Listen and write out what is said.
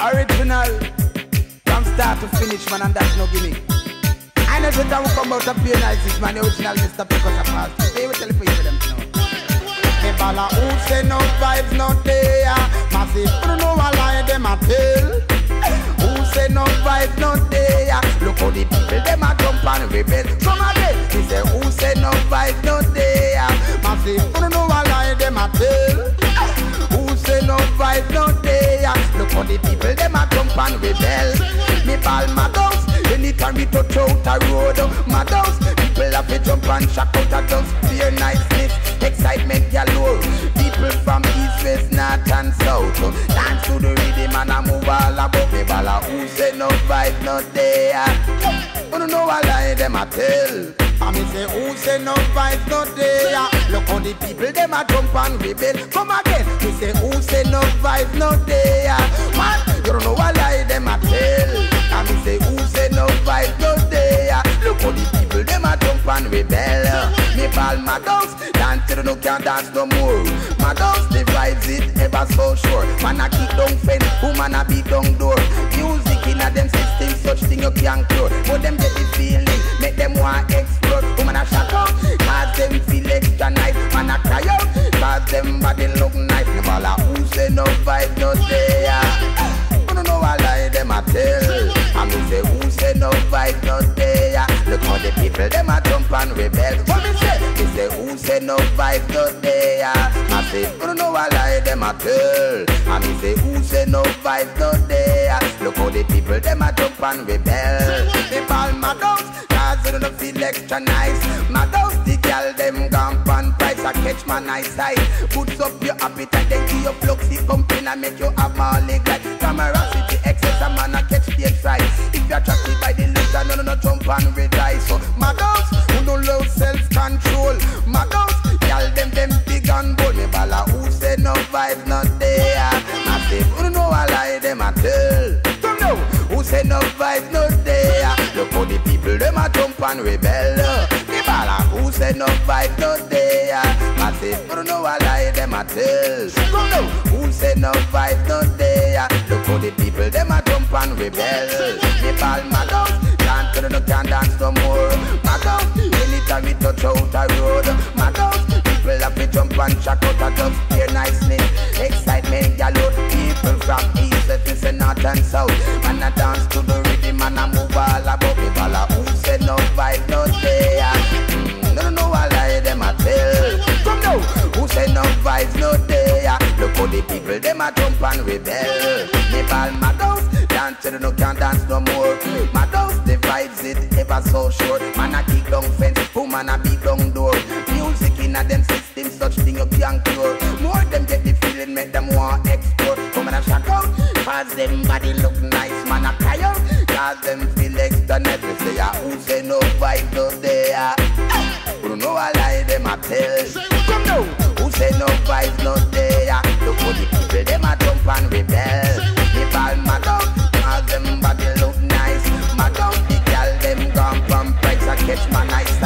Original. From start to finish, man, and that's no gimmick. I know that I will come out of pure analysis, man. The original Mr. Pickles a pass. They will tell you for them to know. The balla who say no vibes not there. Massive, you know a lie them a tell. Who say no vibes not there? Look how the people them a jump and rebel. Some of them, he say who say no vibes not there? Massive, you know a lie them a tell. Who say no vibes not there? Look how the people them a jump and rebel. Me ball my dogs, anytime we touch out a road. My dogs, people have to jump and shock out a dust. Fear niceness, excitement galore. People from east, west, north and south. Dance to the rhythm and I move all above me balla. Who say no vibes not there? You don't know what lie them a tell. I me say who say no vibes not there? Look how the people them a jump and rebel. Come again, me say who say no vibes not there? Man, you don't know what lie them a tell. I me say who say no vibes not there? Look how the people them a jump and rebel. Me ball my dogs, dance till no can dance no more. My dogs the vibes it ever so sure. Man a kick down fence, woman a beat down door. Music in a them system, such thing you can't cure. But them get the feeling, make them want explode. Woman a shock out, cause them feel extra nice. Man a cry out, cause them body look nice. Me balla who say no vibes not there? You don't know what lie them a tell. I me say who say no vibes not there? Look how the people them a jump and rebel. What me say who say no vibes not there? I say you don't know what lie them a tell. I me say who say no vibes not there? Look how the people them a jump and rebel. They call my dogs, cause they don't feel extra nice. My dogs the girl them gone pan price. I catch my nice eye. Puts up your appetite, then give your fluxy pumping and make you have more leg like camerosity excess. A man a catch the right. If you're attracted by the looks, I no jump and rejoice. So my dogs who don't love self-control. My dogs, y'all them big and bold. Me balla who say no vibes not there? Massive, who don't know a lie them a tell. Don't know who say no vibes not there? Look how the people them a jump and rebel. Me balla who say no vibes not there? Massive, who don't know a lie them a tell. Don't know who say no vibes not there? Look how the people them a jump and rebel. Me ball my dogs, dance till no can dance no more. My dogs, anytime we touch out a road. My dogs, people have to jump and shock out a dust. Hear nicely, excitement galore. People from east, west, and north and south. Man a dance to the rhythm and a move all above. Me balla who say no vibe not there? No know what lie them a tell. Come now, who say no vibes not there? Look how the people them a jump and rebel. Me ball my dogs, dance till no can dance no more. My dogs the vibes it ever so short. Man a kick down fence, woman a beat down door. Music in a them system, such thing you can't cure. More them get the feeling, make them want explode. Come and a shock out, cause them body look nice. Man a cry out, cause them feel extra nice. We say who say no vibes not there? Who don't know a lie them a tell. Come now, who say no vibes not there? Look how the people them a jump and rebel. Me ball my dog, cause them body look nice. My dog the girl them gone from price. I catch my nice